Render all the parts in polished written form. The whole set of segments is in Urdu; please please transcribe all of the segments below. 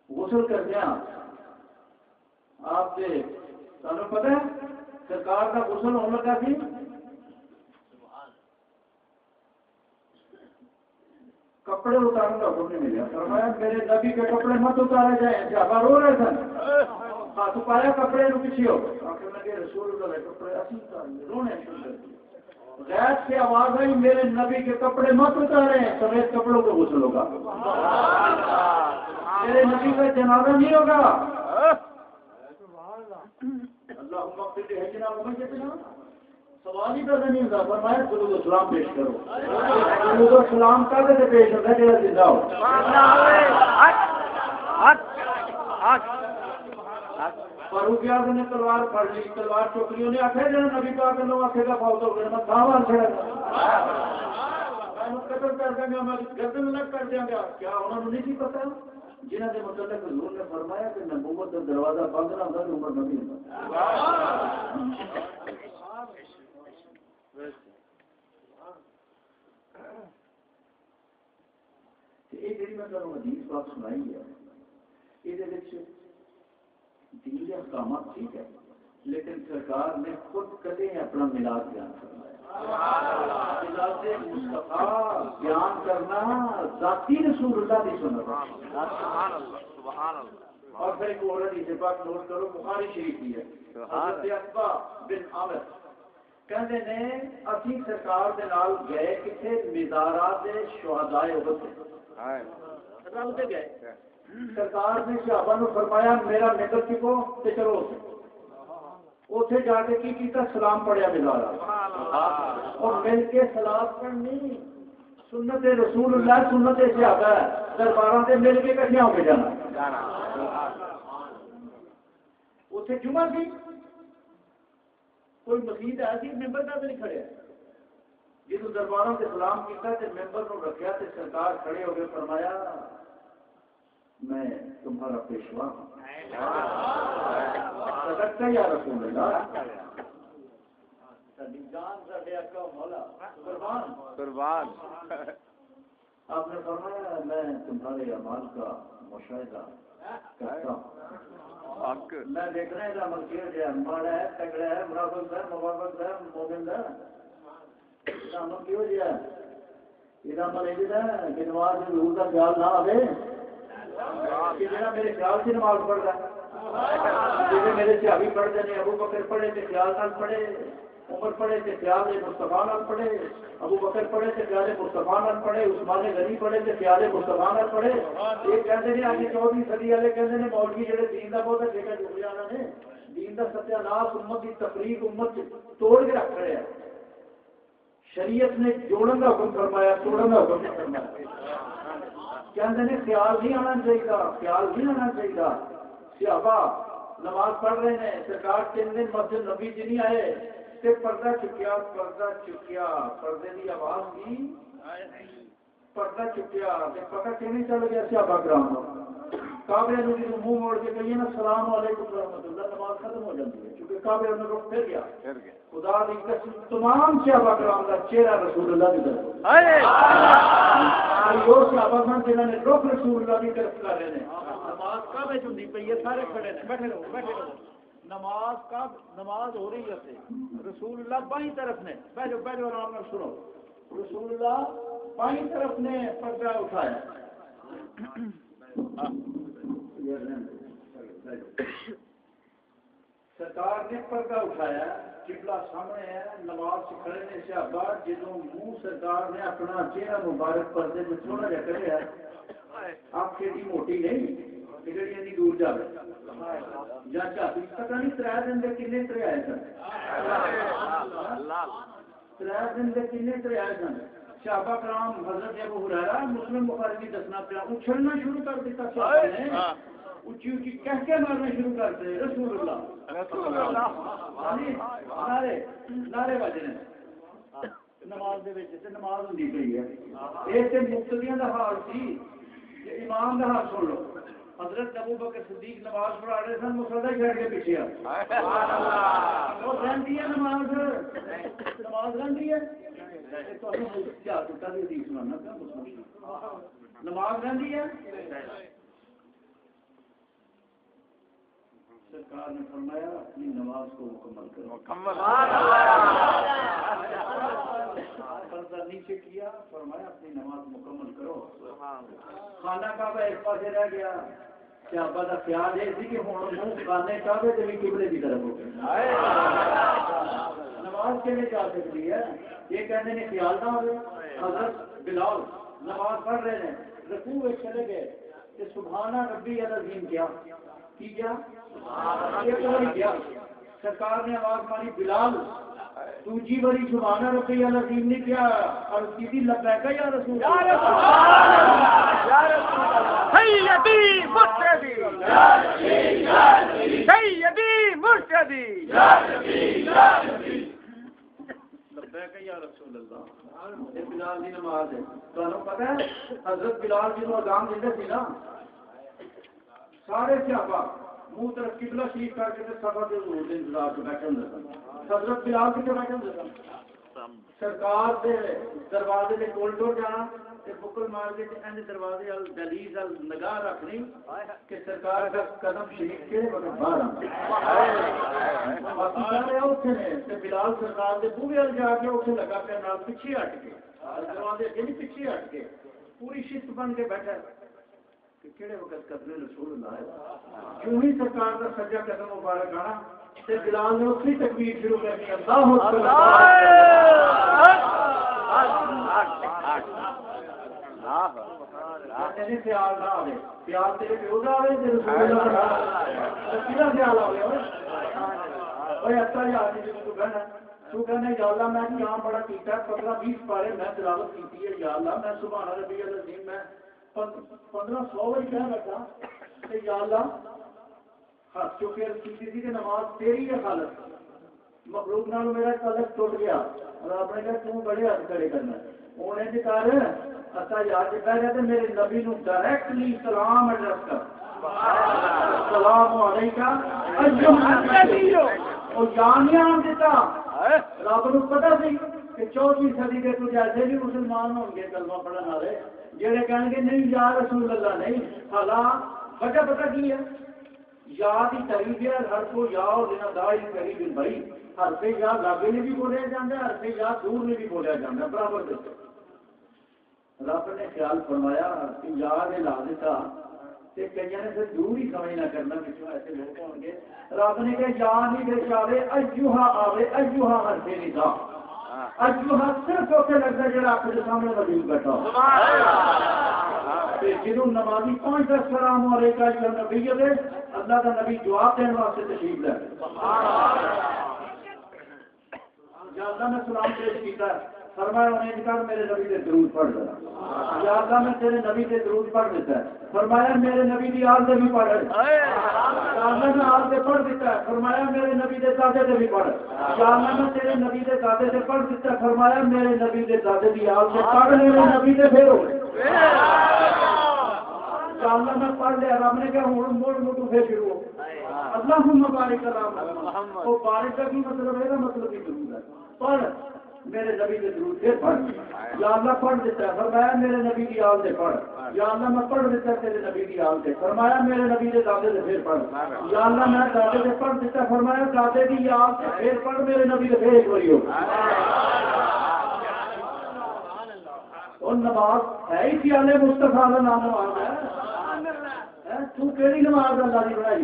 غسل کرتے ہیں آپ سے تمہیں پتہ ہے سرکار کا غسل ہونے لگا سی کپڑے اتارنے کا حکم نہیں ملا فرمایا میرے نبی کے کپڑے مت اتارے جائیں صحابہ رو رہے تھے ہاتھ پایا کپڑے رو پیچھے ہو آخر لگے رسول اللہ کے کپڑے اسی اتارے رونے شروع کر دیے غیر سے آواز آئی میرے نبی کے کپڑے مت اتارے سفید کپڑوں کو غسل ہوگا میرے نبی کا جنازہ نہیں ہوگا اللہ سوال ہی پیدا نہیں ہوتا فرمایا درود و سلام پیش کرو درود و سلام کا پیش ہوتا ہے جڑا زندہ ہو فاروق اعظم نے تلوار پھڑ لی تلوار چوکریوں نے آخر جنا نبی پاک لو آخے گا فوت ہو گیا میں کھاوا چھڑا میں قتل کر دیں گا میں گردن الگ کر دیں گا کیا انہوں نے نہیں پتا جنہوں نے متعلق حضور نے فرمایا کہ نبوت کا دروازہ بند نہ ہوتا تو عمر نبی ہوتا یہ جی میں تمہیں حدیث بات سنائی ہے یہ دین کے احکامات ٹھیک ہے لیکن سرکار نے خود کدے اپنا میلاد بیان کرنا میلاد مصطفیٰ بیان کرنا ذاتی رسول اللہ کی سنت اور پھر ایک اور حدیث پاک نوٹ کرو بخاری شریف کی ہے حضرت عتبہ بن عامر کہتے نے اسی سرکار دے نال گئے کتنے مزارات شہدائے احد تے گئے سرکار نے صحابہ نے فرمایا میرا نکل چکو تے چلو اوتھے جا کے کی کیتا سلام پڑھیا مزارات اور مل کے سلام پڑھنی سنت رسول اللہ سنت صحابہ درباراں تے مل کے کٹھے ہو کے جانا اوتھے جمعہ سی کوئی مسجد ایسی ممبر کا نہیں کھڑے جس درباروں سے سلام کیا ممبر کو رکھا تو سرکار کھڑے ہو گئے فرمایا میں تمہارا پیشوا ہوں یا رسول اللہ آپ نے فرمایا میں تمہارے اعمال کا مشاہدہ کرتا ہوں میں دیکھنا ہے عمل کیا ہے ماڑا ہے تگڑا ہے مرافق ہے موافق ہے مومن ہے عمل کیوں جی ہے یہ عمل یہ ہے کہ نماز ضرور کا خیال نہ آئے کہ جا میرے خیال سے نماز پڑھتا ہے جیسے میرے صحابی پڑھتے ہیں ابو بکر پڑھے تو خیال نال پڑھے عمر پڑھے تو خیال مصطفیٰ نال پڑھے ابو بکر پڑھے تو خیال مصطفیٰ نال پڑھے عثمان غنی پڑھے تو خیال مصطفیٰ نال پڑھے یہ کہتے ہیں آج 14ویں صدی والے کہتے ہیں مولوی جڑے دین کا بہت ٹھیکہ چک جانا نے دین کا ستیہ ناش امت کی تفریق امت توڑ کے رکھ رہے ہیں شریعت نے جوڑن کا حکم فرمایا توڑن کا حکم نہیں فرمایا کہتے ہیں خیال نہیں آنا چاہیے خیال نہیں آنا چاہیے صحابہ نماز پڑھ رہے ہیں سرکار 3 دن مسجد نبی جی نہیں آئے کہ پردہ چکیا پردے کی آواز کی پردہ چکیا پتہ کیوں چل گیا صحابہ کرام کعبے نے منہ موڑ کے کہیے نا السلام علیکم ورحمۃ اللہ نماز ختم ہو جاتی ہے کیونکہ کعبے نے رخ پھر گیا خدا کی قسم تمام صحابہ کرام کا چہرہ رسول اللہ کی طرف وہ صحابہ ہیں جنہوں نے رخ رسول اللہ کی طرف کر رہے ہیں نماز کعبے چندی پئی ہے سارے کھڑے ہیں بیٹھے رہو نماز ہو رہی ہے رسول اللہ بائیں طرف نے بیٹھو آرام سے سنو رسول اللہ بائیں طرف نے پردہ اٹھایا سرکار نے پردہ اٹھایا قبلہ سامنے ہے نماز کھڑے نے صحابہ جدوں منہ سرکار نے اپنا چہرہ مبارک پردے میں تھوڑا جا کرے آپ کی موٹی نہیں ٹکڑی دور جائے یا چاہتی پتہ نہیں 3 دن کے کنے ترے آئے سن 3 دن کے کنے ترے آئے سن صحابہ کرام حضرت ابو ہریرہ مسلم بخاری کی دسنا پیا اچھلنا شروع کر دیتا صحابہ نے اچھی اچھی کہہ کے مارنا شروع کرتے رسول اللہ نعرے بجنے نماز دے وچ تے نماز ہوندی پئی ہے اے تے مقتدیاں دا حال سی امام دا حال سن لو حضرت ابو بکر صدیق نماز پڑھا رہے سن مسلح چھڑ کے پیچھے رہتی ہے نماز رہتی ہے نماز رہتی ہے سرکار نے فرمایا اپنی نماز کو مکمل کرو. فردہ نیچے کیا، فرمایا اپنی نماز مکمل کرو. خانہ کعبہ ایک پاسے رہ گیا. کیا پتا خیال یہ تھی کہ ہوں منہ خانے کعبے سے بھی قبلے کی طرف ہو گئے. نماز کے لیے جا سکتی ہے، یہ کہنے نے خیال نہ ہو. حضرت بلال نماز پڑھ رہے ہیں، رکوع میں چلے گئے کہ سبحانہ ربی العظیم کیا کیا. سرکار نے آواز ماری بلال دوسری بڑی سبحانہ ربی العظیم نے کیا اور سیدھی لبیک یا رسول سیدی مرشدی سیدی مرشدی لبیک یا رسول اللہ. یہ بلال کی نماز ہے. تمہیں پتہ ہے حضرت بلال جنہوں اذان دیتے تھے نا، سارے صحابہ منہ طرف قبلہ شریف کر کے سفر کے حضور کے انتظار سے بیٹھے ہوتے ہیں. حضرت بلال کتنے بیٹھے ہوتے ہیں؟ سرکار کے دروازے کے کول ٹور جانا تے بکل مار کے اندر دروازے ال دہلیز ال نگاہ رکھنی کہ سرکار کا قدم شریف کے وقت باہر آنا. باقی سارے اوتھے نے تے بلال سرکار کے بوہے ال جا کے اوتھے لگا پہ نال پیچھے ہٹ کے دروازے اگے نہیں پیچھے ہٹ کے پوری شست بن کے بیٹھا کہ کہڑے وقت قدم رسول اللہ ہے. کیوں ہی سرکار کا سجا قدم مبارک آنا تے بلال نے اسی تکبیر شروع کر دی. اللہ خیال نہ آئے، خیال تیرے پیو کا آئے تے رسول اللہ کا خیال آئے. اوے اچھا جی آدمی جی تو کہنا یا اللہ میں قیام بڑا کیتا ہے 15-20 پارے میں تلاوت کی ہے. یا اللہ میں سبحان ربی العظیم میں 1500 بار کہہ رکھا کہ یا اللہ ہاتھ چوکے کی تھی کہ نماز تیری ہے خالق مخلوق نال میرا تعلق ٹوٹ گیا اور آپ نے کہا تم بڑے ہاتھ کھڑے کرنا انہیں جو کہا رہے اچھا یاد کہہ رہے تھے میرے نبی نو ڈائریکٹلی سلام ایڈریس کر السلام علیکم اور جانیان دیتا رب نو پتہ سی کہ 14ویں صدی کے تو جیسے بھی مسلمان ہوں گے کلمہ پڑھنے والے جڑے کہیں گے نہیں یا رسول اللہ نہیں. حالا وجہ پتہ کی ہے؟ یاد ہی قریب ہے ہر کو یا اور لینا دا ہی قریب بھائی حرف یا لاگے نے بھی بولیا جاتا ہے حرف یا دور نے بھی بولیا جاتا ہے برابر دیتے. رب نے خیال فرمایا کہ یاد لا دیتا کہ کئی نے پھر دور ہی سمجھ نہ کرنا پچھوں ایسے لوگ ہوں گے. رب نے کہا یا نہیں بے چاہے ایوہا آوے ایوہا حرف ندا ایوہا صرف اوکے لگتا ہے جڑا آپ کے سامنے وجود بیٹھا جنہوں نمازی 5-10 سلام علیکم یا نبی دے اللہ کا نبی جواب دینے واسطے تشریف لے. یا اللہ میں سلام پیش کیتا ہے فرمایا انہیں انکار میرے نبی سے درود پڑھ دینا. یا اللہ میں تیرے نبی سے درود پڑھ دیتا ہے فرمایا میرے نبی کی آل سے بھی پڑھ. یا اللہ میں آل سے پڑھ دیتا ہے فرمایا میرے نبی کے دادے سے بھی پڑھ. یا اللہ میں تیرے نبی کے دادے سے پڑھ دیتا ہے فرمایا میرے نبی کے دادے کی آل سے پڑھ میرے نبی سے پھر ہو. یا اللہ میں پڑھ لیا رب نے کہا ہوں موڑ موٹو پھر شروع ہو. اللہم بارک اللہ وہ بارک کا بھی مطلب ہے مطلب ہی ضرور ہے پڑھ میرے نبی کے درود پھر پڑھ. یا اللہ پڑھ دیتا ہے فرمایا میرے نبی کی آل سے پڑھ. یا اللہ میں پڑھ دیتا ہے تیرے نبی کی آل سے فرمایا میرے نبی کے دادے سے پھر پڑھ. یا اللہ میں دادے سے پڑھ دیتا ہے فرمایا دادے کی آل سے پھر پڑھ میرے نبی سے پھر ایک باری ہو. اور نماز ہے ہی خیال مصطفیٰ کا نام نماز ہے. تو کہڑی نماز اللہ کی بنائی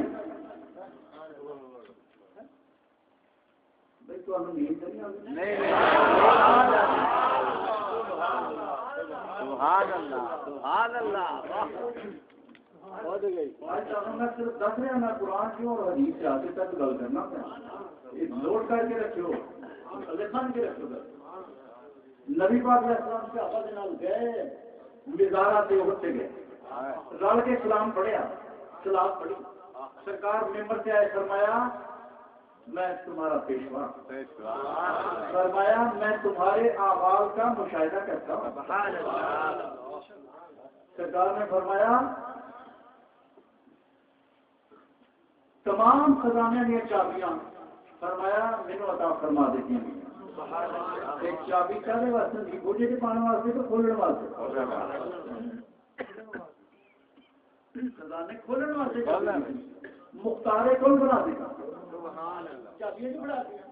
سبحان اللہ سبحان اللہ. میں صرف دس رہا میں قرآن کیوں اور حدیث سے آتے تک گل کرنا نوٹ کر کے رکھو لکھن کے رکھو. نبی پاک علیہ السلام سے آپس نال گئے مزارہ سے اٹھ سے گئے رل کے سلام پڑھیا سلام پڑھی سرکار ممبر سے آئے فرمایا میں تمہارا پیشوا فرمایا میں تمہارے آواز کا مشاہدہ کرتا ہوں. سرکار نے فرمایا تمام خزانے کی چابیاں فرمایا مینوں عطا فرما دیتی ہیں. ایک چابی چاہے واسطے بوجھے کے پانے واسطے تو کھولنے واسطے خزانے کھولنے واسطے مختار کل بنا دے گا چابیاں جو بنا دیا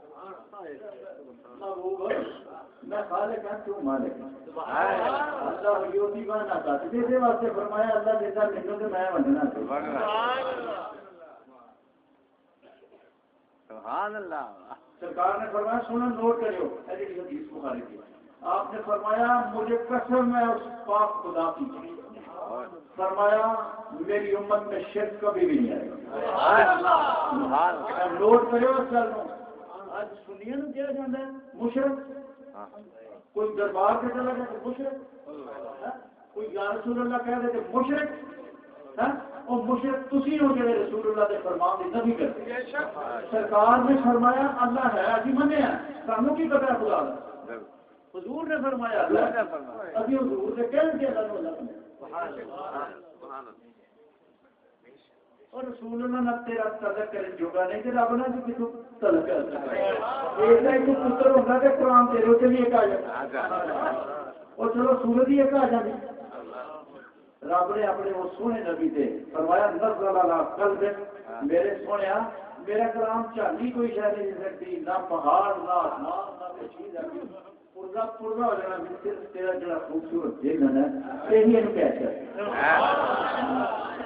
میں خالق ہوں کیوں مالک اللہ یوتی بنا تھا دے واسطے فرمایا اللہ دیتا مینوں تے میں ونڈنا سبحان اللہ سرکار نے فرمایا سنو نوٹ کریو ایسی حدیث بخاری کی آپ نے فرمایا مجھے قسم ہے اس پاک خدا کی فرمایا میری امت میں شرک کبھی بھی نہیں آئے گا نوٹ کریو چل آج سنیے نا کیا جانا ہے مشرک کوئی دربار پہ چلا جائے تو مشرک کوئی یا رسول اللہ کہہ دے تو مشرک اور مشرک تسی ہو جائے رسول اللہ کے فرمان کی نبی کرتے سرکار نے فرمایا اللہ ہے ابھی منے ہیں سانوں کی پتہ ہے خدا کا حضور نے فرمایا ابھی حضور نے کہہ دیا اور رسول اللہ نہ تیرا طلب کرنے جوگا نہیں کہ رب نے بھی تو طلب کر سکتا ہے ایک نہ ایک پتر ہوتا کہ قرآن تیرے سے بھی ایک آ جاتا اور چلو سورج ہی ایک آ جاتی رب نے اپنے وہ سونے نبی دے فرمایا نزل علی قلب میرے سونیا میرا کلام چاندی کوئی شاید نہیں سکتی نہ پہاڑ نہ آسمان نہ کوئی چیز ہے پورا پورا ہو جانا صرف تیرا جڑا خوبصورت دل ہے یہی ان کہتا ہے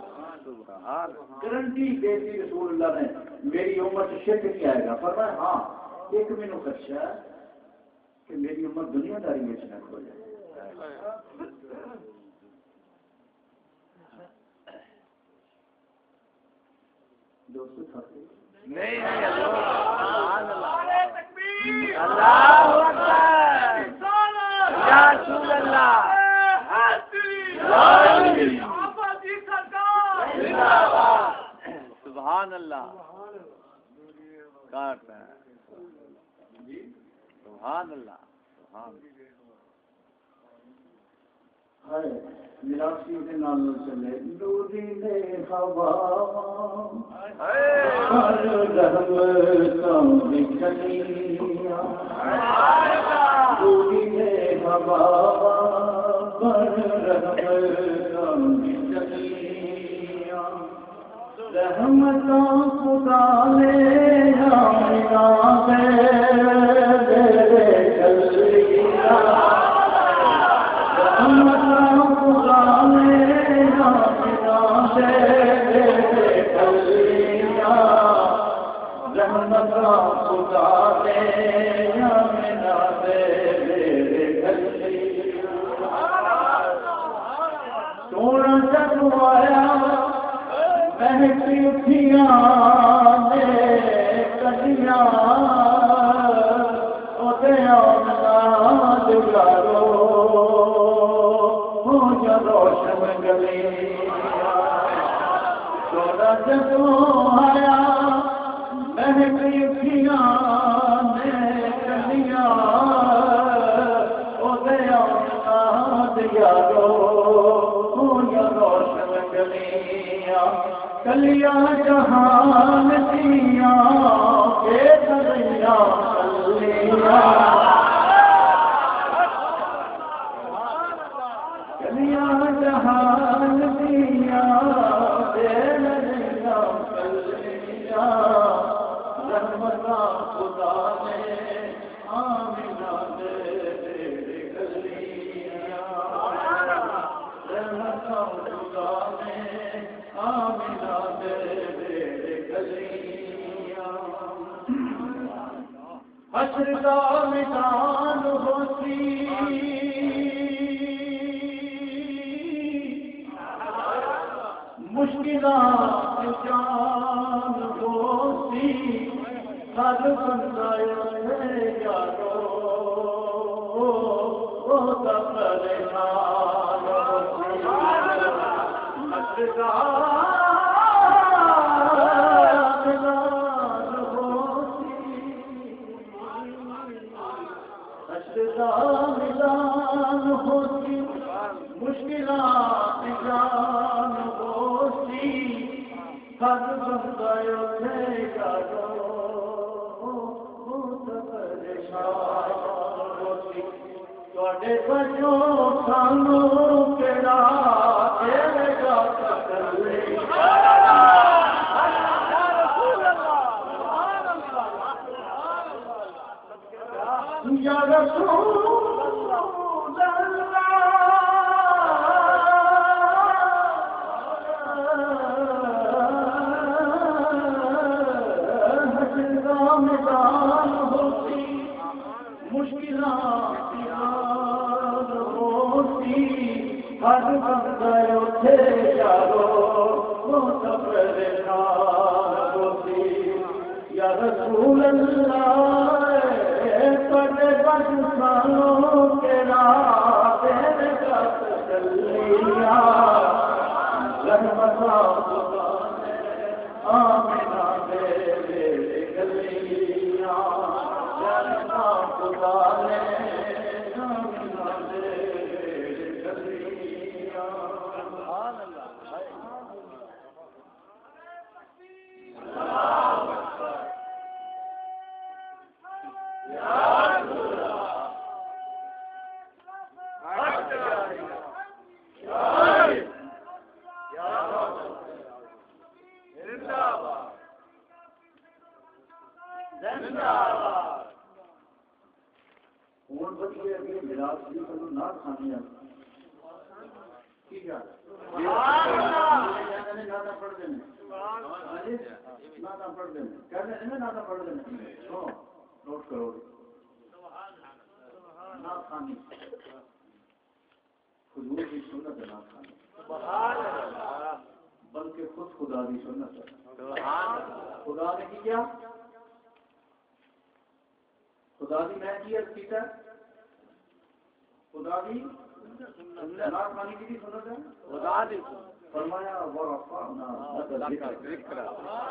گارنٹی دیتی رسول اللہ نے میری امت شرک نہیں آئے گا فرمایا ہاں ایک مینوں خدشہ ہے کہ میری امت دنیا داری میں نہ کھو جائے نہیں اللہ اکبر یا رسول اللہ سبحان اللہ کاٹ ہے سبحان اللہ میراثی کے نام چلے نوری نے ہوا ہر رحمتوں کی کلیاں نوری نے ہوا ہر رحمتوں کی کلیاں رحمتوں خدا نے ہمیں دے کلیاں سونا چکوایا مہکی اٹھیاں کلیاں جگارو روشن گلی سونا چکوایا مہکی اٹھیاں کلیاں یارو روشن گلیاں کلیاں جہان دیا کے دریا کلیاں جہان دیا کے دریا کلیاں رحمتاں خدا نے آمینہ دے حشر کا میدان ہوتی مشکلات جان ہوتی ہر بندہ یارو پریشان حشر کا ملان ہوتی مشکلات جان ہوتی ہر بندہ یارو پریشان ہوتی تواڈے بچوں سانوں کیڑا گا کلے رسول اللہ ہر بندہ اٹھے یارو وہ سب پریشان ہوتی یا رسول اللہ تجھے بخشانوں کے راہ تیرے گھر چلیا رحمت آمنہ دے گلیاں رحمت خدا نے نوٹ کرو نعت خوانی حضور کی سنت ہے نعت خوانی بلکہ خود خدا کی سنت ہے خدا نے کی کیا خدا کی میں کی کیتا خدا کی نعت خوانی کی سنت ہے خدا نے فرمایا ورفعنا لك ذکرا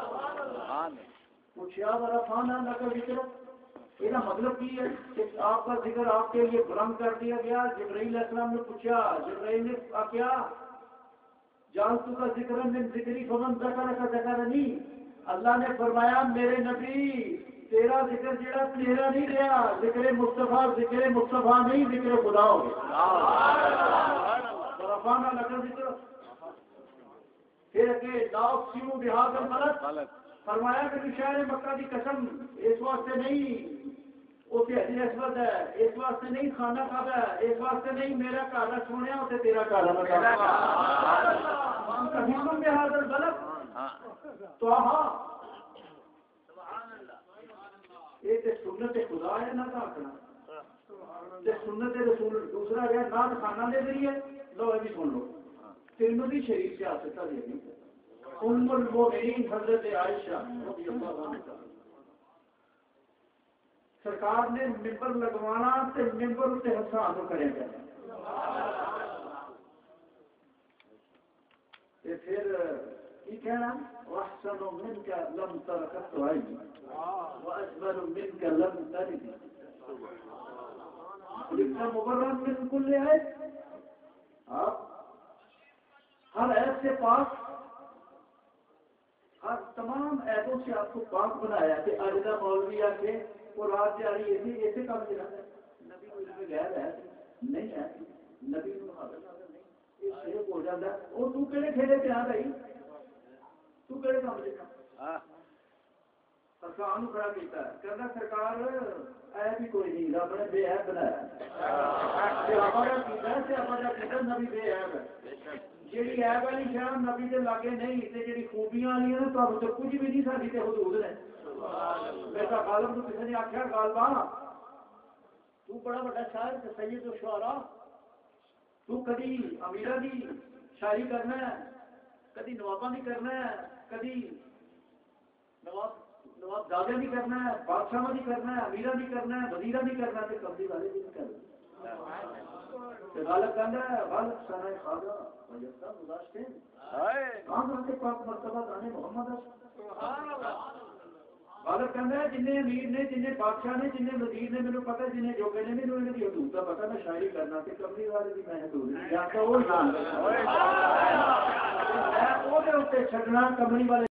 پوچھا ورفعنا لك ذکرا یہ مطلب کی ہے کہ آپ کا ذکر آپ کے لیے بلند کر دیا گیا جبرائیل علیہ السلام نے پوچھا جبرائیل نے کیا جانتو کا ذکر من ذکری فمن ذکر کا ذکر نہیں اللہ نے فرمایا میرے نبی تیرا ذکر جڑا تیرا نہیں رہا ذکر مصطفیٰ نہیں ذکر خدا ہو گیا رفعنا لك ذکر پھر کہ لا اقسم بهذا البلد فرمایا کہ شہر مکہ کی قسم اس واسطے نہیں اسے حجر اسود ہے اس واسطے نہیں خانہ کعبہ ہے اس واسطے نہیں میرا گھر سونے اسے تیرا گھر قسم بهذا البلد تو یہ تے سنت خدا ہے نہ آخنا تے سنت رسول دوسرا ہے نعت خانہ دے ذریعے لو یہ بھی سن لو ترمذی شریف سے آستا دی ام المؤمنین حضرت عائشہ رضی اللہ عنہا سرکار نے ممبر لگوانا تے ممبر تے حسان کرے گا تے پھر کی کہنا واحسن منك لم تركت عيني واجمل منك لم تلد لکھا مبرر من کل عیب آپ ہر عیب سے پاک ہر تمام عیبوں سے آپ کو پاک بنایا کہ اجدا مولوی آ کے وہ رات جاری ایسے کام چلا نبی کو علم غیب ہے نہیں ہے نبی کو حاضر نہیں یہ شرک ہو جاتا ہے وہ تو کہڑے کھیلے پہ آ رہی تو کہڑے کام چلا سرکار کھڑا کیتا ہے کہنا سرکار عیب ہی کوئی نہیں رب نے بے عیب بنایا نبی بے عیب ہے جیڑی عیب والی شہ نبی کے لاگے نہیں تے جیڑی خوبیاں والی ہیں تو اب تو کچھ بھی نہیں ساری تے حدود نے بیٹا غالب تو کسی نے آخیا غالبا تو بڑا بڑا شاعر تے سید الشعراء تو کدی امیرہ دی شاعری کرنا ہے کدی نواباں دی کرنا ہے کدی نواب دادے بھی کرنا ہے بادشاہ بھی کرنا ہے امیرہ بھی کرنا ہے وزیرہ بھی کرنا ہے کبھی والے بھی کرنا ہے غالب کہنا ہے غالب سارا خواجہ وجدہ گزاشتے کہاں سے پاک مرتبہ دانے محمد غالب کہنا ہے جنہیں امیر نے جنہیں بادشاہ نے جنہیں وزیر نے میرے پتا جنہیں جوگے نے میرے انہیں حدود کا پتا میں شاعری کرنا کہ کبھی والے بھی میں حدود نہیں جاتا وہ چھڈنا کملی والے